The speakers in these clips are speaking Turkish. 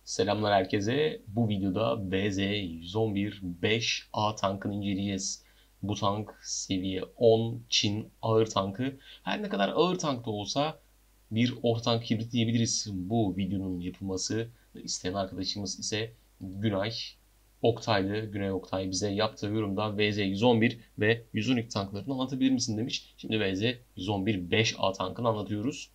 Selamlar herkese. Bu videoda BZ-111 5A tankını inceleyeceğiz. Bu tank seviye 10 Çin ağır tankı. Her ne kadar ağır tank da olsa bir orta tank hibrit diyebiliriz. Bu videonun yapılması isteyen arkadaşımız ise Günay Oktaylı. Günay Oktay bize yaptığı yorumda VZ-111 ve 112 tanklarını anlatabilir misin demiş. Şimdi VZ-111 5A tankını anlatıyoruz.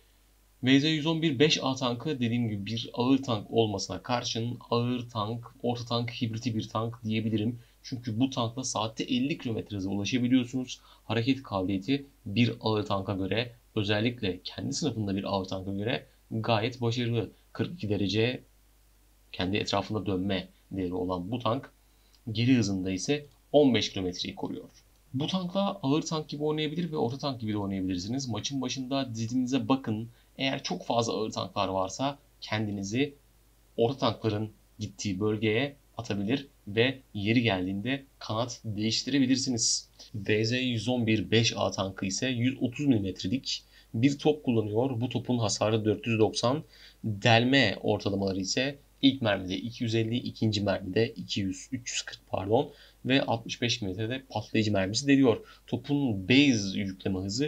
VZ-111 5A tankı dediğim gibi bir ağır tank olmasına karşın ağır tank, orta tank hibriti bir tank diyebilirim. Çünkü bu tankla saatte 50 km hıza ulaşabiliyorsunuz. Hareket kabiliyeti bir ağır tanka göre, özellikle kendi sınıfında bir ağır tanka göre gayet başarılı. 42 derece kendi etrafında dönme değeri olan bu tank geri hızında ise 15 kilometreyi koruyor. Bu tankla ağır tank gibi oynayabilir ve orta tank gibi de oynayabilirsiniz. Maçın başında dizinize bakın. Eğer çok fazla ağır tanklar varsa kendinizi orta tankların gittiği bölgeye atabilir ve yeri geldiğinde kanat değiştirebilirsiniz. VZ-111 5A tankı ise 130 milimetrelik bir top kullanıyor. Bu topun hasarı 490. Delme ortalamaları ise ilk mermide 250, ikinci mermide 200, 340 pardon ve 65 milimetrede patlayıcı mermisi deliyor. Topun base yükleme hızı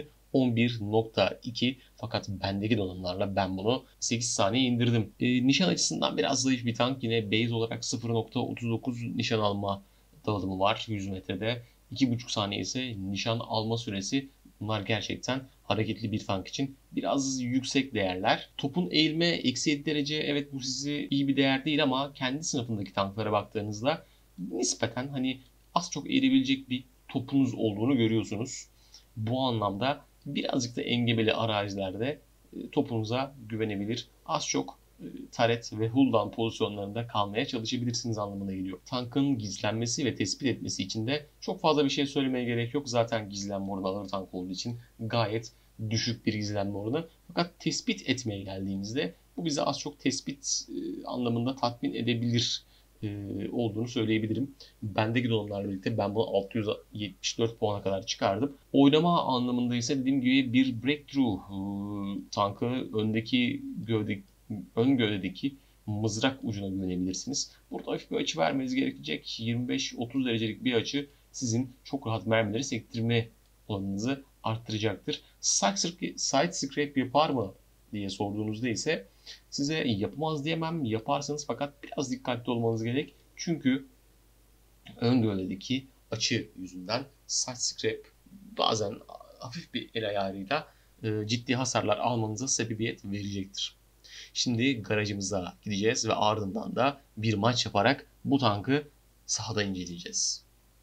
11.2 fakat bendeki donanımlarla ben bunu 8 saniye indirdim. Nişan açısından biraz zayıf bir tank. Yine base olarak 0.39 nişan alma dağılımı var 100 metrede. 2,5 saniye ise nişan alma süresi. Bunlar gerçekten hareketli bir tank için biraz yüksek değerler. Topun eğilme -7 derece, evet bu sizi iyi bir değer değil ama kendi sınıfındaki tanklara baktığınızda nispeten hani az çok eğilebilecek bir topunuz olduğunu görüyorsunuz. Bu anlamda birazcık da engebeli arazilerde topunuza güvenebilir. Az çok taret ve hull pozisyonlarında kalmaya çalışabilirsiniz anlamına geliyor. Tankın gizlenmesi ve tespit etmesi için de çok fazla bir şey söylemeye gerek yok. Zaten gizlenme oranı ağır tank olduğu için gayet düşük bir gizlenme oranı. Fakat tespit etmeye geldiğimizde bu bizi az çok tespit anlamında tatmin edebilir olduğunu söyleyebilirim. Bendeki donanımlarla birlikte ben bunu 674 puana kadar çıkardım. Oynama anlamında ise dediğim gibi bir breakthrough tankı ön gövdedeki mızrak ucuna güvenebilirsiniz. Burada hafif bir açı vermeniz gerekecek. 25-30 derecelik bir açı sizin çok rahat mermileri sektirme olanınızı arttıracaktır. Side scrape yapar mı diye sorduğunuzda ise size yapamaz diyemem. Yaparsınız fakat biraz dikkatli olmanız gerek. Çünkü ön gövdedeki açı yüzünden side scrape bazen hafif bir el ayarıyla ciddi hasarlar almanıza sebebiyet verecektir. Şimdi garajımıza gideceğiz ve ardından da bir maç yaparak bu tankı sahada inceleyeceğiz.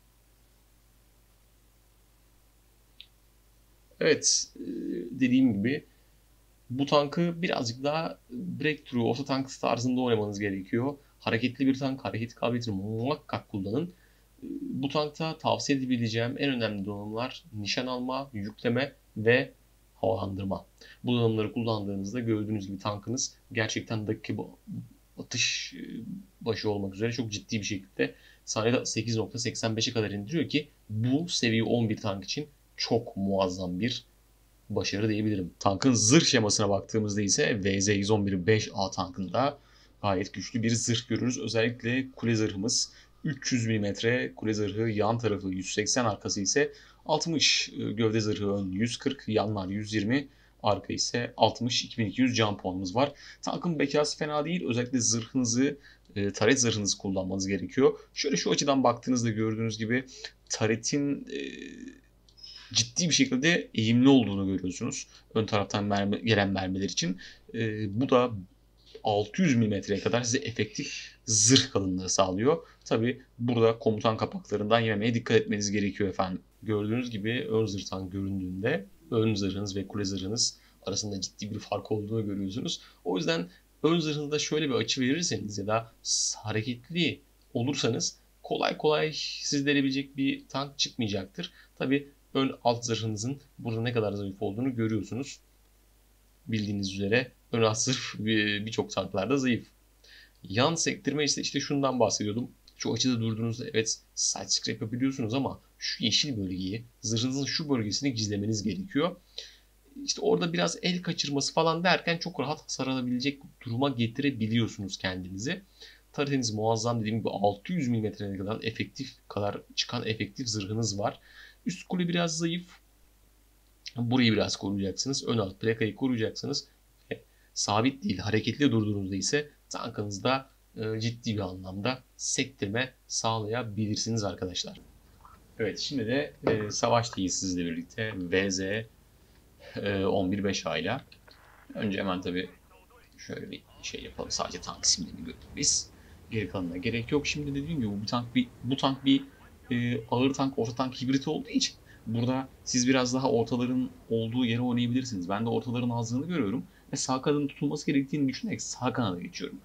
Evet, dediğim gibi bu tankı birazcık daha breakthrough, orta tank tarzında oynamanız gerekiyor. Hareketli bir tank, hareket kabiliyetini muhakkak kullanın. Bu tankta tavsiye edebileceğim en önemli donanımlar nişan alma, yükleme ve havalandırma. Bu donanımları kullandığınızda gördüğünüz gibi tankınız gerçekten dakika atış başı olmak üzere çok ciddi bir şekilde saniyede 8.85'e kadar indiriyor ki bu seviye 11 tank için çok muazzam bir başarı diyebilirim. Tankın zırh şemasına baktığımızda ise VZ-111 5A tankında gayet güçlü bir zırh görürüz. Özellikle kule zırhımız 300 milimetre, kule zırhı yan tarafı 180, arkası ise 60, gövde zırhı ön 140, yanlar 120, arka ise 60, 2200 can puanımız var. Tankın bekası fena değil. Özellikle zırhınızı, taret zırhınızı kullanmanız gerekiyor. Şöyle şu açıdan baktığınızda gördüğünüz gibi taretin ciddi bir şekilde eğimli olduğunu görüyorsunuz. Ön taraftan gelen mermiler için. Bu da 600 milimetreye kadar size efektif zırh kalınlığı sağlıyor. Tabi burada komutan kapaklarından yememeye dikkat etmeniz gerekiyor efendim. Gördüğünüz gibi ön zırhtan göründüğünde ön zırhınız ve kule zırhınız arasında ciddi bir fark olduğunu görüyorsunuz. O yüzden ön zırhınızda şöyle bir açı verirseniz ya da hareketli olursanız kolay kolay siz delebilecek bir tank çıkmayacaktır. Tabi ön alt zırhınızın burada ne kadar zayıf olduğunu görüyorsunuz. Bildiğiniz üzere ön alt zırh birçok tanklarda zayıf. Yan sektirme ise işte şundan bahsediyordum. Şu açıda durduğunuzda evet side scrape yapabiliyorsunuz ama şu yeşil bölgeyi, zırhınızın şu bölgesini gizlemeniz gerekiyor. işte orada biraz el kaçırması falan derken çok rahat hasar alabilecek duruma getirebiliyorsunuz kendinizi. Taretiniz muazzam, dediğim gibi 600 milimetreye kadar çıkan efektif zırhınız var. Üst kule biraz zayıf. Burayı biraz koruyacaksınız. Ön alt plakayı koruyacaksınız. Sabit değil, hareketli durduğunuzda ise tankınızda ciddi bir anlamda sektirme sağlayabilirsiniz arkadaşlar. Evet, şimdi de savaştayız sizle birlikte VZ 11-5A ile. Önce hemen tabii şöyle bir şey yapalım. Sadece tank simgini gördük biz. Geri kalanına gerek yok. Şimdi dediğim gibi bu tank bir ağır tank, orta tank hibrit olduğu için burada siz biraz daha ortaların olduğu yere oynayabilirsiniz. Ben de ortaların azlığını görüyorum ve sağ kanadın tutulması gerektiğini düşünerek sağ kanada geçiyorum.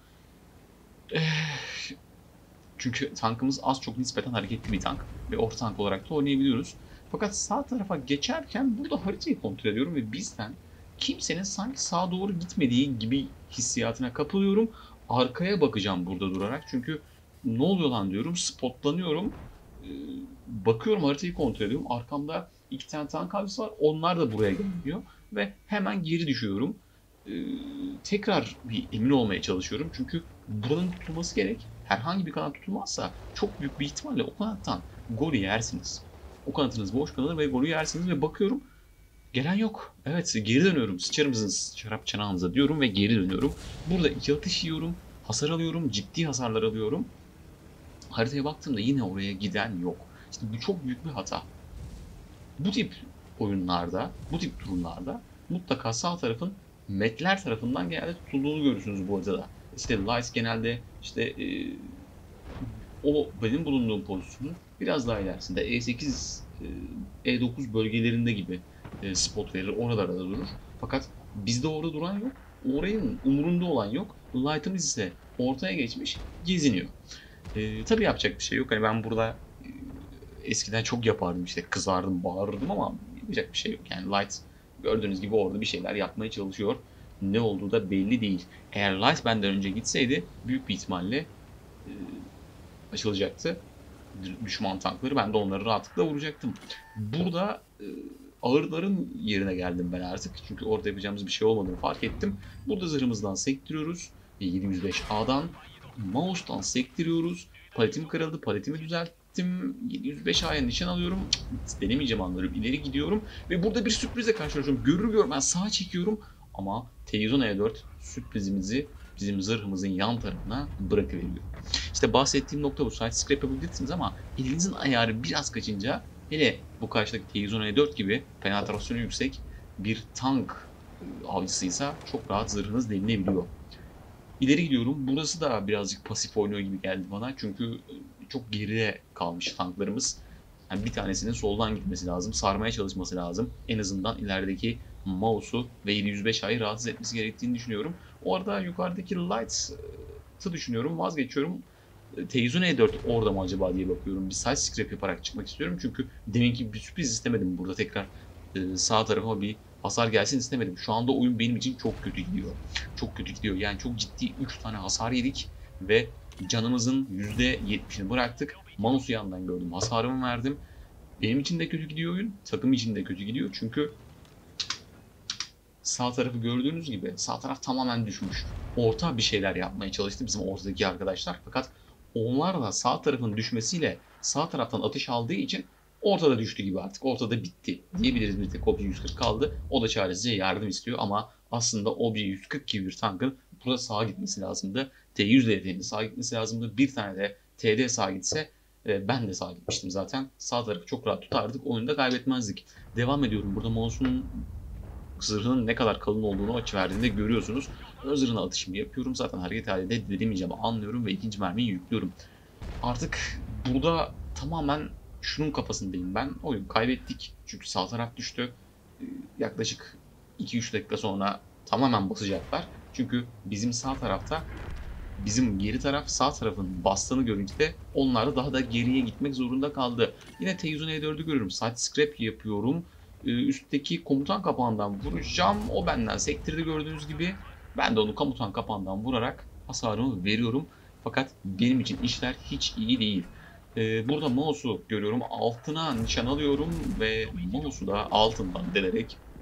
Çünkü tankımız az çok nispeten hareketli bir tank ve orta tank olarak da oynayabiliyoruz. Fakat sağ tarafa geçerken burada haritayı kontrol ediyorum ve bizden kimsenin sanki sağa doğru gitmediği gibi hissiyatına kapılıyorum. Arkaya bakacağım burada durarak, çünkü ne oluyor lan diyorum, spotlanıyorum. Bakıyorum, haritayı kontrol ediyorum. Arkamda 2 tane tank abisi var. Onlar da buraya geliyor ve hemen geri düşüyorum. Tekrar bir emin olmaya çalışıyorum. Çünkü buranın tutulması gerek. Herhangi bir kanat tutulmazsa çok büyük bir ihtimalle o kanattan golü yersiniz. O kanatınız boş kalır ve golü yersiniz ve bakıyorum gelen yok. Evet, geri dönüyorum. Sıçarımızın şarap çanağınıza diyorum ve geri dönüyorum. Burada 2 atış yiyorum. Hasar alıyorum. Ciddi hasarlar alıyorum. Haritaya baktığımda yine oraya giden yok. İşte bu çok büyük bir hata. Bu tip oyunlarda, bu tip durumlarda mutlaka sağ tarafın metler tarafından genelde tutulduğunu görürsünüz bu haritada. İşte Light genelde işte o benim bulunduğum pozisyonun biraz daha ilerisinde E8, E9 bölgelerinde gibi spot verir, oralarda durur. Fakat bizde orada duran yok, orayın umurunda olan yok. Light'ımız ise ortaya geçmiş, geziniyor. Tabii yapacak bir şey yok. Hani ben burada eskiden çok yapardım, işte kızardım, bağırırdım ama yapacak bir şey yok. Yani Light gördüğünüz gibi orada bir şeyler yapmaya çalışıyor. Ne olduğu da belli değil. Eğer Light benden önce gitseydi büyük bir ihtimalle açılacaktı düşman tankları. Ben de onları rahatlıkla vuracaktım. Burada ağırların yerine geldim ben artık. Çünkü orada yapacağımız bir şey olmadığını fark ettim. Burada zırhımızdan sektiriyoruz. 705A'dan mouse'dan sektiriyoruz. Paletim kırıldı. Paletimi düzelttim. 705A'ya nişan alıyorum. Denemeyeceğim anlarım. İleri gidiyorum. Ve burada bir sürprize karşılaşıyorum. Görür görmez sağa çekiyorum. Ama T110 E4 sürprizimizi bizim zırhımızın yan tarafına bırakıveriyor. İşte bahsettiğim nokta bu. Side scrap yapabilirsiniz ama elinizin ayarı biraz kaçınca, hele bu karşıdaki T110E4 gibi penetrasyonu yüksek bir tank avcısıysa çok rahat zırhınız delinebiliyor. İleri gidiyorum. Burası da birazcık pasif oynuyor gibi geldi bana. Çünkü çok geride kalmış tanklarımız. Yani bir tanesinin soldan gitmesi lazım. Sarmaya çalışması lazım. En azından ilerideki mouse'u ve 705A'yı rahatsız etmesi gerektiğini düşünüyorum. O arada yukarıdaki Light'ı düşünüyorum. Vazgeçiyorum. T110 E4 orada mı acaba diye bakıyorum. Bir side scrap yaparak çıkmak istiyorum. Çünkü deminki bir sürpriz istemedim. Burada tekrar sağ tarafa bir hasar gelsin istemedim. Şu anda oyun benim için çok kötü gidiyor. Çok kötü gidiyor. Yani çok ciddi 3 tane hasar yedik ve canımızın %70'ini bıraktık. Manus'u yandan gördüm. Hasarımı verdim. Benim için de kötü gidiyor oyun. Takım için de kötü gidiyor. Çünkü sağ tarafı gördüğünüz gibi sağ taraf tamamen düşmüş. Orta bir şeyler yapmaya çalıştı bizim ortadaki arkadaşlar. Fakat onlar da sağ tarafın düşmesiyle sağ taraftan atış aldığı için ortada düştü gibi artık. Ortada bitti diyebiliriz. Bir tek Obje 140 kaldı. O da çaresizce yardım istiyor ama aslında Obje 140 gibi bir tankın burada sağa gitmesi lazımdı. T100'de sağa gitmesi lazımdı. Bir tane de TD sağa gitse ben de sağa gitmiştim zaten. Sağ tarafı çok rahat tutardık. Oyunu da kaybetmezdik. Devam ediyorum. Burada Mouse'un zırhının ne kadar kalın olduğunu açı verdiğinde görüyorsunuz. Ön zırhına atışımı yapıyorum. Zaten hareket halinde dedemeyeceğimi anlıyorum ve ikinci mermiyi yüklüyorum. Artık burada tamamen şunun kafasındayım ben. Oyun kaybettik. Çünkü sağ taraf düştü. Yaklaşık 2-3 dakika sonra tamamen basacaklar. Çünkü bizim sağ tarafta, bizim geri taraf sağ tarafın bastığını görünce de onlar da daha da geriye gitmek zorunda kaldı. Yine T110 E4'ü görüyorum. Side scrap yapıyorum. Üstteki komutan kapağından vuracağım. O benden sektirdi gördüğünüz gibi. Ben de onu komutan kapağından vurarak hasarımı veriyorum. Fakat benim için işler hiç iyi değil. Burada mouse'u görüyorum. Altına nişan alıyorum ve mouse'u da altından delerek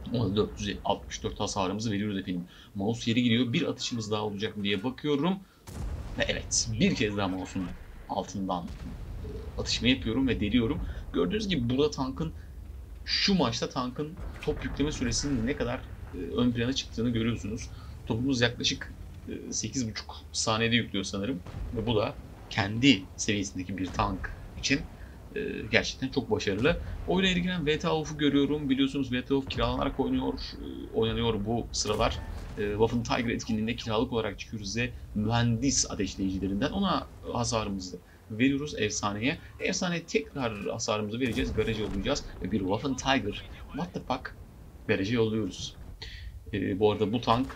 Ona da 464 hasarımızı veriyoruz efendim. Mouse yeri gidiyor. Bir atışımız daha olacak diye bakıyorum. Ve evet, bir kez daha mouse'un altından atışımı yapıyorum ve deliyorum. Gördüğünüz gibi burada şu maçta tankın top yükleme süresinin ne kadar ön plana çıktığını görüyorsunuz. Topumuz yaklaşık 8,5 saniyede yüklüyor sanırım. Ve bu da kendi seviyesindeki bir tank için gerçekten çok başarılı. Oyuna ilgilenen VTAUF'u görüyorum. Biliyorsunuz VTAUF kiralanarak oynanıyor bu sıralar. Waffen Tiger etkinliğinde kiralık olarak çıkıyoruz ve mühendis ateşleyicilerinden ona hasarımızı veriyoruz efsaneye. Efsaneye tekrar hasarımızı vereceğiz. Garaja yollayacağız. Ve bir Waffen Tiger. What the fuck? Garaja yolluyoruz. Bu arada bu tank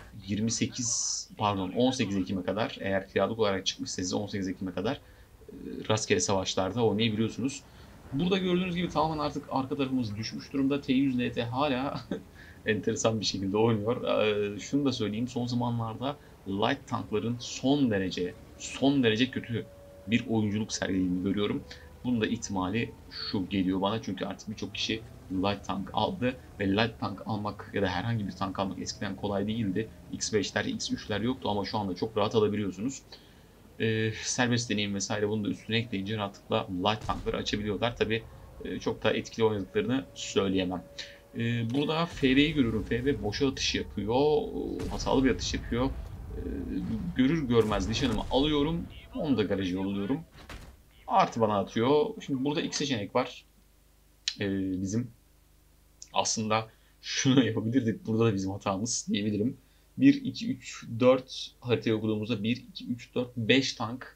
18 Ekim'e kadar, eğer kiralık olarak çıkmışsa size 18 Ekim'e kadar rastgele savaşlarda oynayabiliyorsunuz. Burada gördüğünüz gibi tamamen artık arka tarafımız düşmüş durumda. T100NT hala enteresan bir şekilde oynuyor. Şunu da söyleyeyim, son zamanlarda light tankların son derece kötü bir oyunculuk sergilediğini görüyorum. Bunun da ihtimali şu geliyor bana, çünkü artık birçok kişi light tank aldı ve light tank almak ya da herhangi bir tank almak eskiden kolay değildi. X5'ler, X3'ler yoktu ama şu anda çok rahat alabiliyorsunuz. Serbest deneyim vesaire bunu da üstüne ekleyince rahatlıkla light tankları açabiliyorlar. Tabi çok da etkili oynadıklarını söyleyemem. Burada FV'yi görüyorum. FV boşa atış yapıyor. Hatalı bir atış yapıyor. Görür görmez nişanımı alıyorum. Onu da garaja yolluyorum. Artı bana atıyor. Şimdi burada iki seçenek var. Bizim aslında şunu yapabilirdik. Burada da bizim hatamız diyebilirim. 1, 2, 3, 4 haritayı okuduğumuzda 1, 2, 3, 4, 5 tank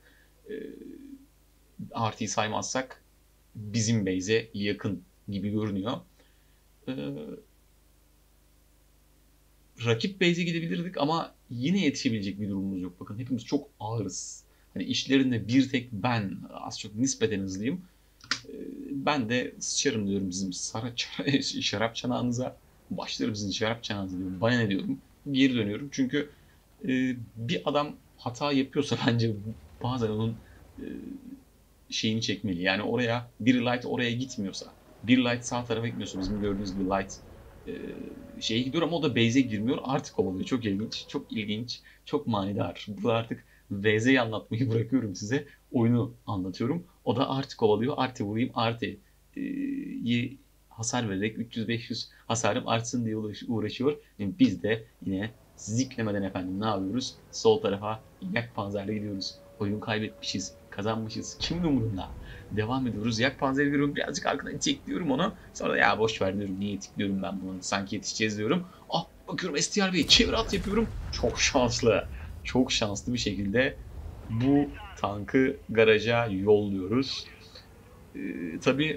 artıyı saymazsak bizim base'e yakın gibi görünüyor. Rakip base'e gidebilirdik ama yine yetişebilecek bir durumumuz yok. Bakın hepimiz çok ağırız. Hani işlerinde bir tek ben az çok nispeten hızlıyım. Ben de sıçarım diyorum bizim şarap çanağınıza. Başlarım sizin şarap çanağınıza diyorum. Bana ne diyorum. Geri dönüyorum. Çünkü bir adam hata yapıyorsa bence bazen onun şeyini çekmeli. Yani oraya bir light oraya gitmiyorsa, bir light sağ tarafa gitmiyorsa, bizim gördüğünüz gibi light şeye gidiyor ama o da base'e girmiyor. Artık kovalıyor. Çok ilginç. Çok ilginç. Çok manidar. Burada artık VZ'yi anlatmayı bırakıyorum size. Oyunu anlatıyorum. O da artı kovalıyor. Artı vurayım. Artı hasar vererek 300-500 hasarım artsın diye uğraşıyor. Yani biz de yine ziklemeden efendim ne yapıyoruz? Sol tarafa yak panzerle gidiyoruz. Oyun kaybetmişiz. Kazanmışız. Kimin umurunda? Devam ediyoruz. Yak panzeri görüyorum. Birazcık arkadan itekliyorum onu. Sonra ya boş ver diyorum. Niye itekliyorum ben bunu? Sanki yetişeceğiz diyorum. Ah bakıyorum STRV'ye çevir at yapıyorum. Çok şanslı. Çok şanslı bir şekilde bu tankı garaja yolluyoruz. Tabii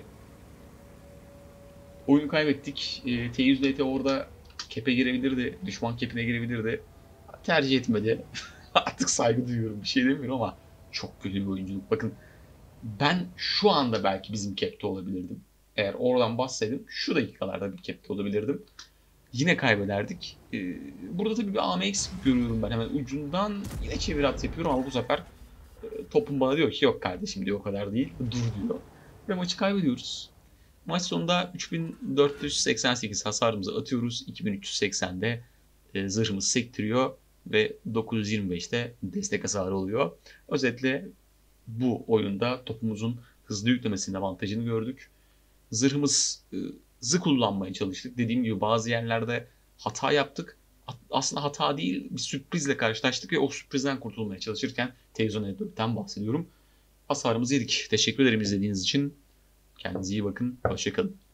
oyunu kaybettik. T100LT orada kepe girebilirdi. Düşman kepine girebilirdi. Tercih etmedi. Artık saygı duyuyorum. Bir şey demiyorum ama çok kötü bir oyunculuk. Bakın ben şu anda belki bizim kepte olabilirdim. Eğer oradan bassaydım şu dakikalarda bir kepte olabilirdim. Yine kaybederdik. Burada tabii bir AMX görüyorum ben hemen ucundan. Yine çevir at yapıyorum ama bu sefer topun bana diyor ki yok kardeşim diyor, o kadar değil. Dur diyor. Ve maçı kaybediyoruz. Maç sonunda 3488 hasarımızı atıyoruz. 2380'de zırhımız sektiriyor ve 925'te destek hasarı oluyor. Özetle bu oyunda topumuzun hızlı yüklemesinin avantajını gördük. Zırhımızı kullanmaya çalıştık. Dediğim gibi bazı yerlerde hata yaptık. Aslında hata değil, bir sürprizle karşılaştık ve o sürprizden kurtulmaya çalışırken televizyon editörden bahsediyorum. Hasarımızı yedik. Teşekkür ederim izlediğiniz için. Kendinize iyi bakın. Hoşça kalın.